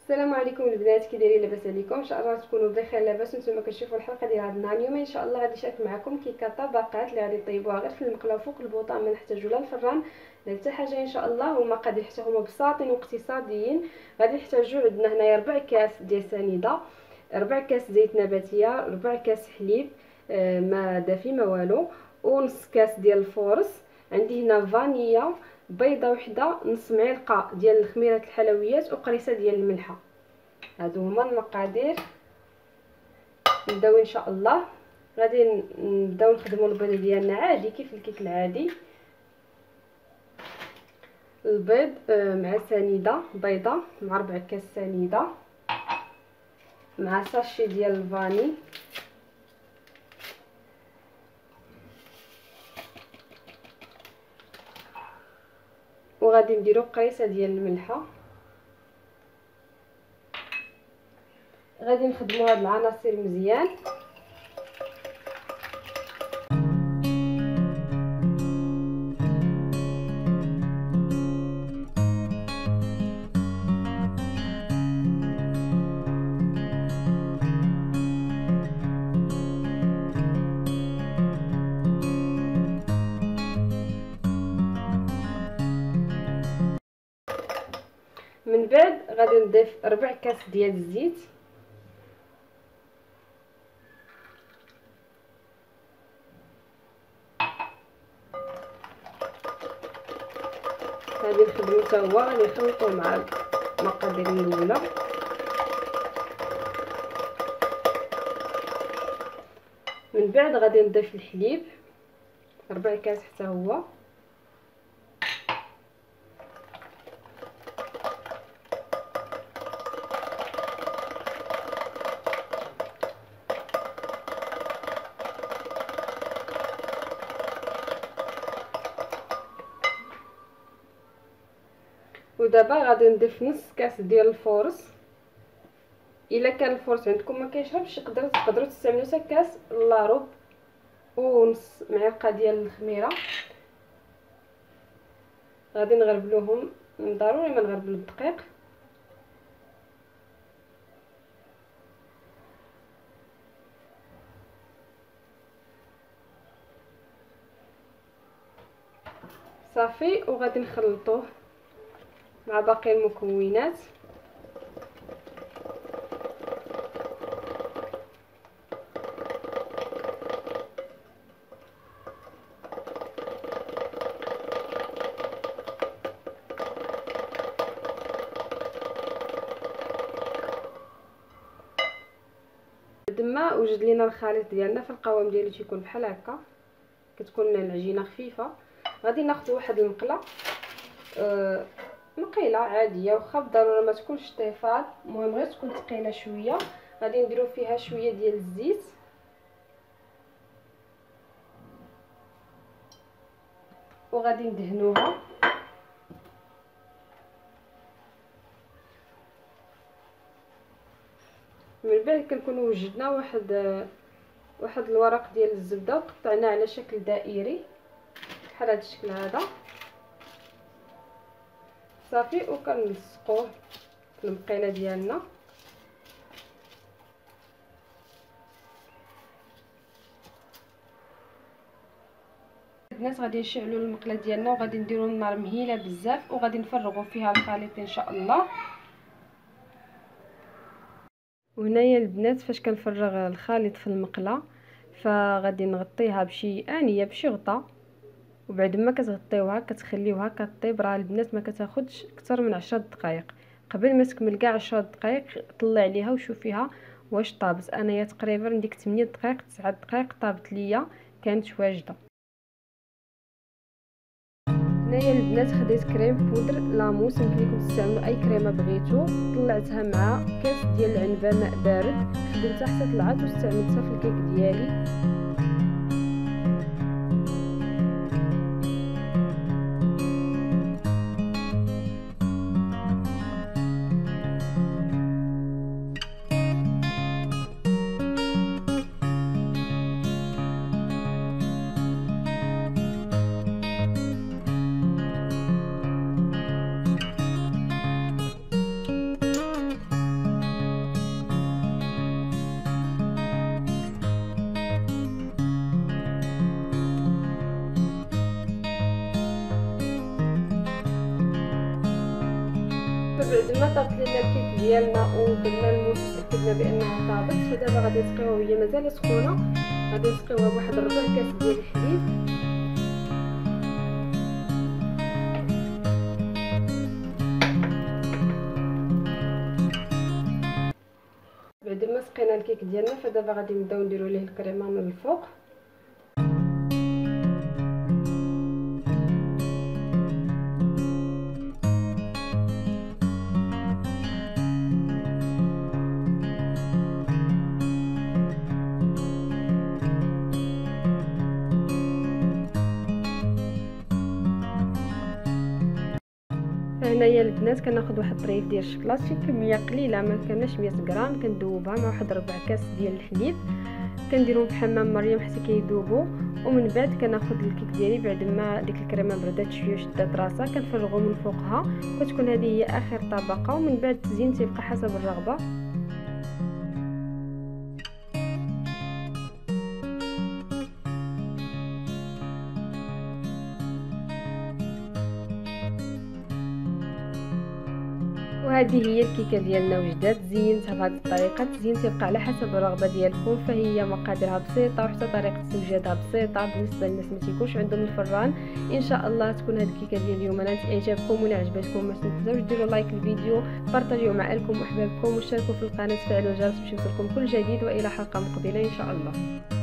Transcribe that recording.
السلام عليكم البنات، كي دايرين؟ لاباس عليكم؟ ان شاء الله تكونوا بخير. لاباس نتوما كتشوفوا الحلقه ديال هذا النهار. اليوم ان شاء الله غادي نشارك معكم كيكه طبقات اللي غادي نطيبوها غير في المقله وفوق البوطه، ما نحتاجوا لا الفران لا حتى حاجه ان شاء الله. والمقادير حتى هما بساطين واقتصاديين. غادي نحتاجوا عندنا هنايا 4 كاس ديال سنيده، 4 كاس زيت نباتيه، 4 كاس حليب ما دافي ما والو، ونص كاس ديال الفورص. عندي هنا فانيلا، بيضه وحده، نص معلقه ديال الخميره الحلويات، وقريصه ديال الملحه. هادو هما المقادير. نبداو ان شاء الله. غادي نبداو نخدموا البيض ديالنا عادي كيف الكيك العادي. البيض مع سنيده بيضه، مع 4 كاس سنيده، مع ساشي ديال الفاني، وغادي نديرو قريصه ديال الملحه. غادي نخدموا هاد العناصر مزيان. من بعد غادي نضيف 4 كاس ديال الزيت، غادي نخدمو حتى هو، غادي نخلطوه مع المقادير الاولى. من بعد غادي نضيف الحليب 4 كاس حتى هو، ودابا غادي نضيف نص كاس ديال الفورص. الا كان الفورص عندكم ما كيشربش تقدروا تستعملوا حتى كاس لاروب، ونص معلقه ديال الخميره. غادي نغربلوهم، ضروري ما نغربلو الدقيق. صافي، وغادي نخلطوه مع باقي المكونات. بعدما وجد لينا الخليط ديالنا في القوام ديالو تيكون بحال هكا، كتكون العجينه خفيفه. غادي ناخذ واحد المقله، مقيله عاديه، واخا بالضروره ما تكونش طيفال، المهم غير تكون ثقيله شويه. غادي نديرو فيها شويه ديال الزيت، وغادي ندهنوها. من بعد كنكونوا وجدنا واحد الورق ديال الزبده وقطعناه على شكل دائري بحال هذا الشكل هذا. صافي، وكنلصقوه في المقيله ديالنا. البنات غادي نشعلوا المقله ديالنا، وغادي نديروا النار مهيله بزاف، وغادي نفرغوا فيها الخليط ان شاء الله. وهنايا البنات فاش كنفرغ الخليط في المقله، فغادي نغطيها بشي انيه بشي غطاء، وبعد ما كتغطيوها كتخليوها كطيب. راه البنات ما كتاخذش اكثر من 10 دقائق. قبل ما تكمل كاع 10 دقائق طلع عليها وشوفيها واش طابت. انايا تقريبا ديك 8 دقائق 9 دقائق طابت ليا، كانت واجده. هنايا البنات خديت كريم بودر لاموس، يمكن لكم تستعملوا اي كريمه بغيتو. طلعتها مع كاس ديال العنبه ماء بارد، خدمتها حتى طلعت واستعملتها في الكيك ديالي. بعد ما طابت لنا الكيك ديالنا ودرنا الموس وتاكدنا بانها طابت، فدابا غادي نسقيوها وهي مازال سخونه. غادي نسقيوها بواحد ربع كاس ديال الحليب. بعد ما سقينا الكيك ديالنا فدابا غادي نبداو نديرو ليه الكريمه من الفوق. هنايا البنات كناخذ واحد الطريف ديال الشكلاط، شي كميه قليله ما كانش 100 غرام، كندوبها مع واحد ربع كاس ديال الحليب، كنديرهم في حمام مريم حتى كيذوبوا. ومن بعد كناخذ الكيك ديالي بعد ما ديك الكريمه بردات شويه وشدات راسها كنفرغو من فوقها، كتكون هذه هي اخر طبقه. ومن بعد التزيين تيبقى حسب الرغبه. وهذه هي الكيكه ديالنا وجدات. زينتها بهذه الطريقه، التزيين تيبقى على حسب الرغبه ديالكم، فهي مقاديرها بسيطه وحتى طريقه توجيدها بسيطه بالنسبه للناس ما تيكونش عندهم الفران. ان شاء الله تكون هذه الكيكه ديال اليوم نالت اعجابكم. ولا عجبتكم ما تنساوش ديروا لايك للفيديو، بارطاجيوه مع اهلكم واحبابكم، واشتركوا في القناه، تفعلوا الجرس باش يوصلكم كل جديد. والى حلقه مقبله ان شاء الله.